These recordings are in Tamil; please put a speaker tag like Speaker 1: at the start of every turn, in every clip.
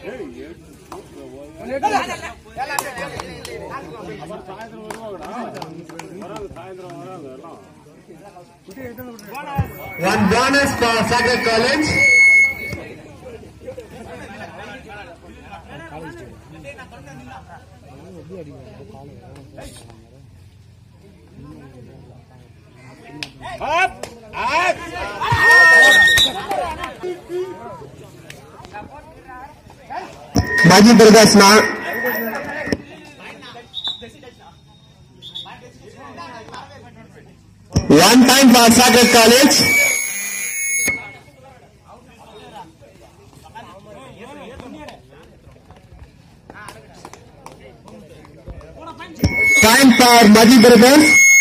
Speaker 1: One bonus for Sacred College.
Speaker 2: Up!
Speaker 1: Maji Brothers now. One time for Sacred College. Time for Maji Brothers.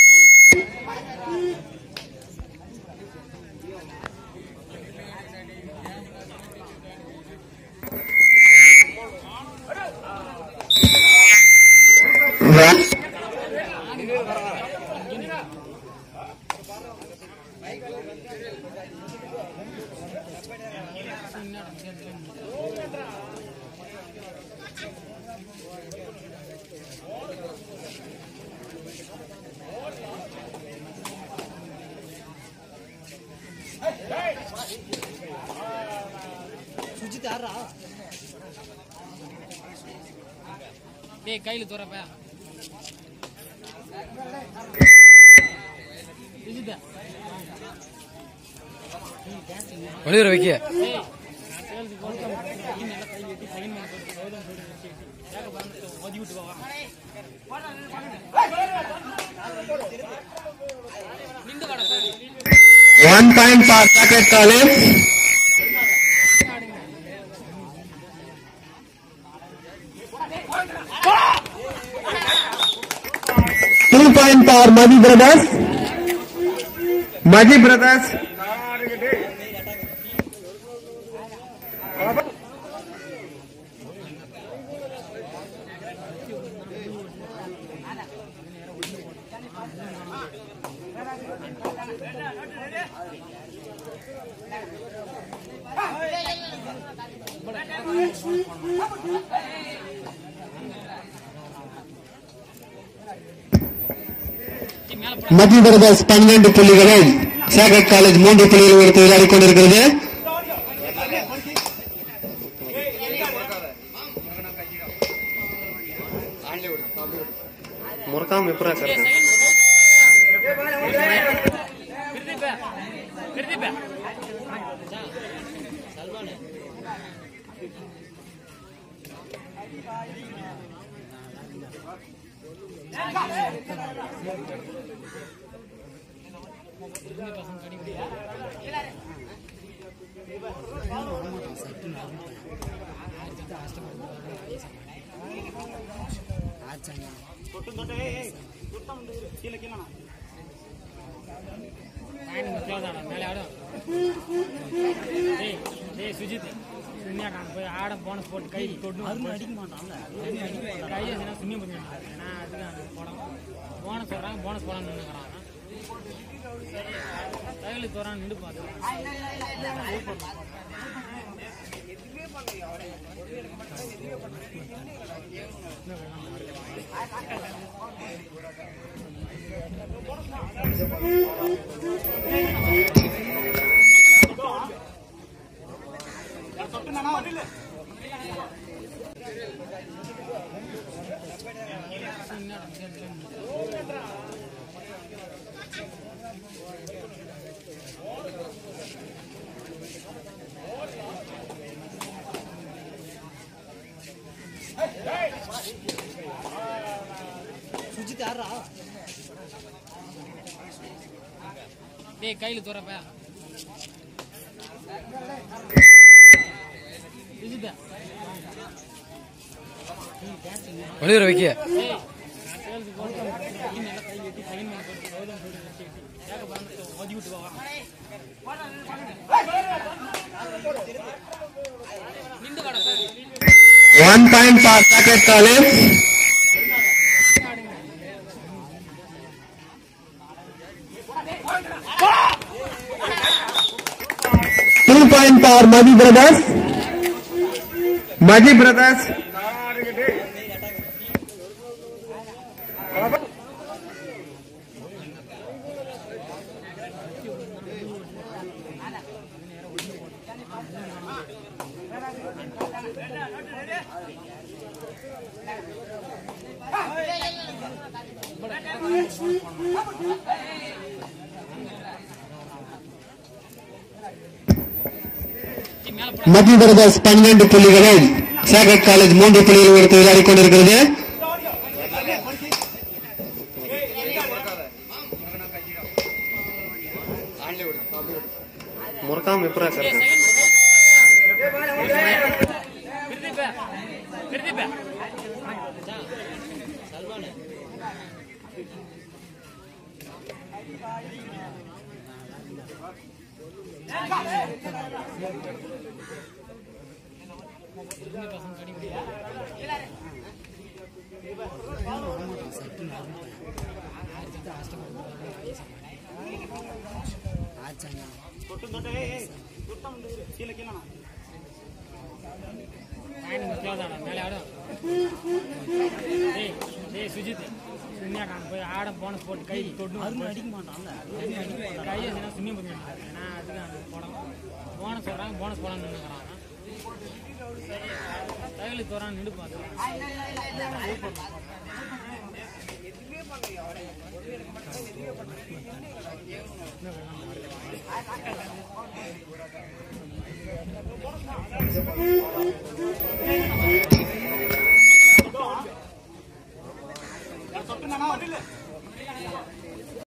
Speaker 3: கையில தோறப்ப ஒளிர வைக்க
Speaker 1: One point for Sacred College. Two point for Maji Brothers. Maji Brothers. Maji Brothers 12 புள்ளிகளும் Sacred College 3 புள்ளிகளும் எடுத்து விளையாடிக் கொண்டிருக்கிறது. முறக்காம எப்பரா சார்
Speaker 3: சுஜித் போய் ஆட போனஸ் போட்டு கை கொண்டு அடிக்க மாட்டான்ல கையை சுண்ணி பண்ணிட்டான் ஏன்னா அதுக்கு போனஸ் சொல்றாங்க போனஸ் போடான்னு நின்னுக்கிறான் கையில் தோறான்னு நின்று பார்த்தேன் சுஜித் யாரா டேய் கையில தோறப்ப சுஜித் ஒளிர வைக்க
Speaker 1: One point for Sacred College. Two point for Maji Brothers. Maji Brothers. Maji brothers 12 புள்ளிகளும் சேகட் காலேஜ் 3 புள்ளிகள் எடுத்து விளையாடி கொண்டிருக்கிறது. முறக்காம விப்ரா சார்
Speaker 3: சுஜித் சுன்னியாக்கான போய் ஆட போனஸ் போட்டு கை தொட்டு அடிக்க மாட்டான்ல கையை சுண்ணி பண்ணிட்டான். ஏன்னா அதுக்கு போடம் போனஸ் வர்றாங்க போனஸ் போடணும்னு நினைக்கிறாங்க. கையில் தோறான்னு நின்று பார்த்து
Speaker 2: Nah,